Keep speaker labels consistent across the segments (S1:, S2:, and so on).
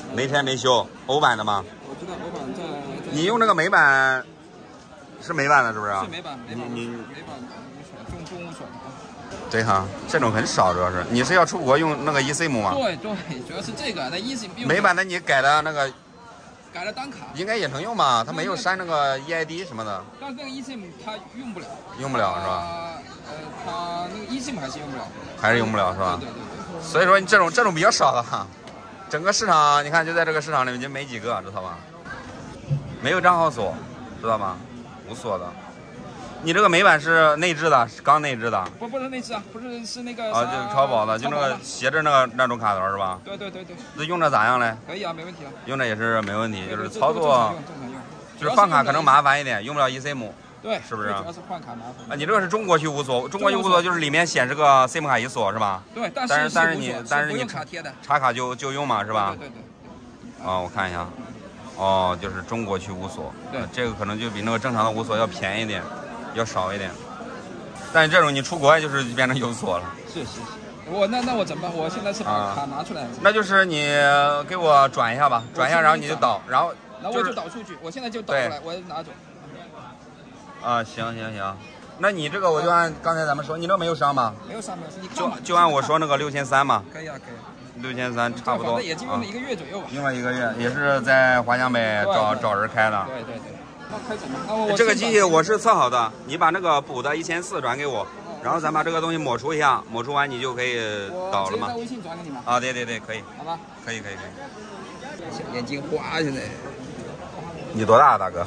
S1: 没拆没修，欧版的吗？
S2: 我知道欧版在。
S1: 你用这个美版是美版的，是不是？
S2: 是美版，美版中无损。
S1: 对哈，这种很少，主要是你是要出国用那个 eSIM 吗？
S2: 对，主要是这个，那 eSIM
S1: 美版的你改的那个。
S2: 改了单卡，
S1: 应该也能用吧？它没有删那个 EID 什么的。
S2: 但是那个 eSIM 它用不了。
S1: 用不了是吧？
S2: 它那个 eSIM 还是用不了。
S1: 还是用不了是吧？
S2: 对。
S1: 所以说你这种比较少的哈，整个市场你看就在这个市场里面就没几个，知道吧？没有账号锁，知道吗？无锁的。你这个美版是内置的，是刚内置的。
S2: 不是内置啊，不是是那个。
S1: 啊，就是超薄的，就那个斜着那种卡头是吧？
S2: 对。
S1: 这用着咋样嘞？
S2: 可以啊，没问题啊。
S1: 用着也是没问题，就是操作
S2: 正常用。
S1: 就是换卡可能麻烦一点，用不了 eSIM。
S2: 对，
S1: 是不是？
S2: 主要是换卡麻烦。
S1: 啊，你这个是中国区无锁，中国区无锁就是里面显示个 SIM 卡一锁是吧？
S2: 对，但是你卡贴的，
S1: 插卡就用嘛是吧？
S2: 对。
S1: 啊，我看一下，哦，就是中国区无锁。
S2: 对，
S1: 这个可能就比那个正常的无锁要便宜一点，要少一点。但是这种你出国就是变成有锁了。
S2: 是。那我怎么办？我现在是把卡拿出来了。
S1: 那就是你给我转一下吧，转一下，然后你就导，然后
S2: 我就导出去，我现在就导过来，我拿走。
S1: 啊，行，那你这个我就按刚才咱们说，你这没有伤吧？
S2: 没有伤，你看
S1: 就按我说那个6300嘛。
S2: 可以啊。
S1: 6300差不多。
S2: 反正也就用了1个月左右吧。
S1: 用了1个月，也是在华强北找人开的。
S2: 对。那开整了。
S1: 这个机器我是测好的，你把那个补的1400转给我，然后咱把这个东西抹除一下，抹除完你就可以导了嘛。
S2: 我直接在微信转给你吗？
S1: 啊，对，可以。
S2: 好吧。
S1: 可以。
S2: 眼睛花现在。
S1: 你多大，大哥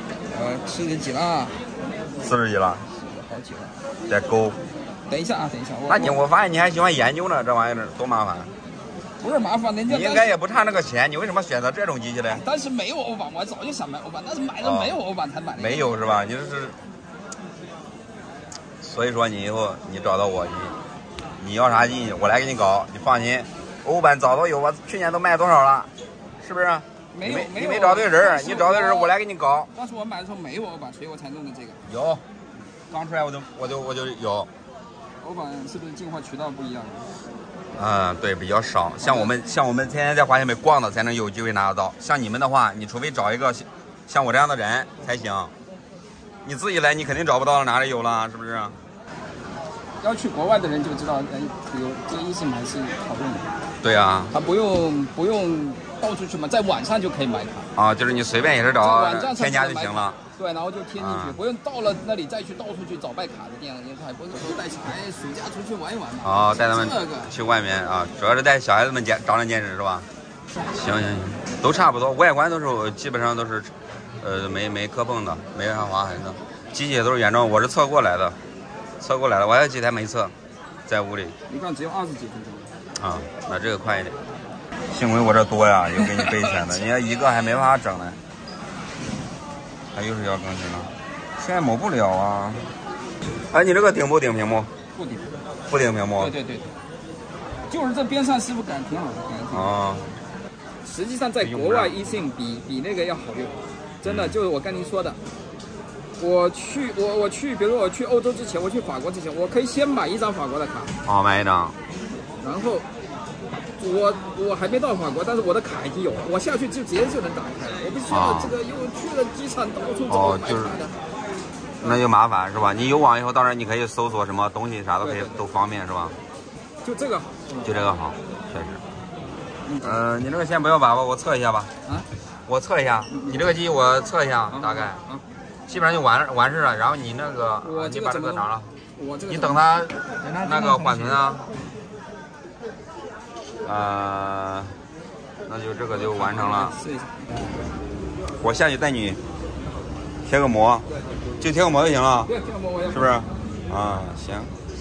S2: ？40几了。
S1: 40几了。
S2: 好几了。
S1: 在勾。
S2: 等一下。
S1: 那我发现你还喜欢研究呢，这玩意儿多麻烦。
S2: 不是麻烦，人家
S1: 你应该也不差那个钱，你为什么选择这种机器呢？
S2: 但是没有欧版，我早就想买欧版，但是买了没有欧版才买的。
S1: 没有是吧？你这是，所以说你以后你找到我，你要啥机器，我来给你搞，你放心。欧版早都有，我去年都卖多少了，是不是？你没找对人，你找对人，我来给你搞。
S2: 当时我买的时候没有欧版，所以我才弄的这个。
S1: 有，刚出来我就有。
S2: 欧版是不是进货渠道不一样？
S1: 对，比较少。像我们天天在华强北逛的，才能有机会拿得到。像你们的话，你除非找一个像我这样的人才行。你自己来，你肯定找不到，哪里有了，是不是？
S2: 要去国外的人就知道，有这个eSIM还是好用的。
S1: 对啊。
S2: 他不用到处去买，在网上就可以买卡。
S1: 啊，就是你随便也是找添加就行了。
S2: 对，然后就添进去，不用到了那里再去到处去找办卡的店了，也还不是说带小孩暑假出去玩一玩嘛。
S1: 哦，带他们去外面啊，主要是带小孩子们长长见识是吧？行，都差不多，外观都是基本上都是，没磕碰的，没啥划痕的，机器也都是原装，我是测过来的，我还有几台没测，在屋里。
S2: 你看只有20几分钟。
S1: 啊，那这个快一点。幸亏我这多呀，又给你备选的，人家一个还没办法整呢。它又是要更新了，现在抹不了啊！哎，你这个顶不顶屏幕？不顶屏幕。
S2: 对，就是这边上师傅改挺好的，
S1: 哦。
S2: 实际上在国外eSIM比那个要好用，真的就是我跟您说的。我去，比如说我去欧洲之前，我去法国之前，我可以先买一张法国的卡。
S1: 哦，买一张。
S2: 然后我还没到法国，但是我的卡已经有了，我下去就直接就能打开了，我不需要这个又去了机场到处找买卡的。
S1: 那就麻烦是吧？你有网以后，到时候你可以搜索什么东西啥都可以，都方便是吧？
S2: 就这个好。
S1: 就这个好，确实。你这个先不要把握，我测一下吧。啊？我测一下，你这个机我测一下，大概。基本上就完事了。然后你那个，你把这个拿了。你等它那个缓存啊。那就这个就完成了。我下去带你贴个膜，就贴个膜就行了。
S2: 对，贴个膜
S1: 是不是？啊，行。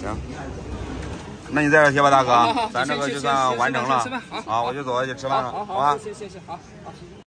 S1: 那你在这贴吧，大哥，咱这个就算完成了。好，我就走下去吃饭了，好吧？
S2: 谢谢，好。